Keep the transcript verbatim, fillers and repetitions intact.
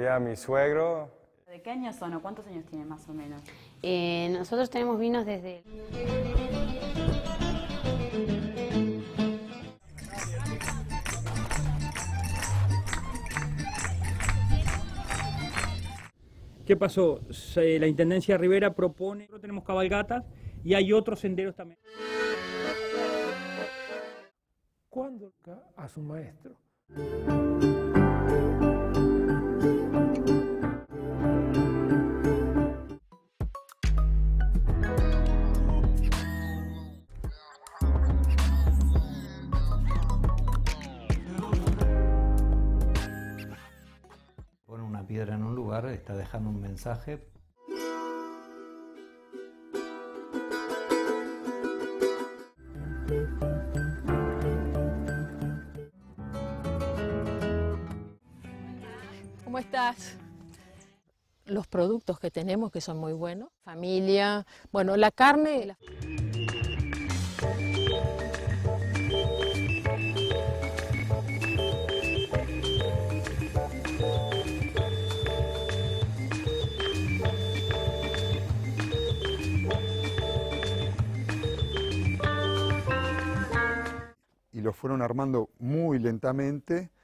era mi suegro. ¿De qué años son o cuántos años tienen más o menos? Eh, nosotros tenemos vinos desde... ¿Qué pasó? Se, la Intendencia de Rivera propone, nosotros tenemos cabalgatas y hay otros senderos también. ¿Cuándo a su maestro? Pone una piedra en un lugar, está dejando un mensaje. ¿Cómo estás? Los productos que tenemos que son muy buenos, familia, bueno, la carne... La... Y lo fueron armando muy lentamente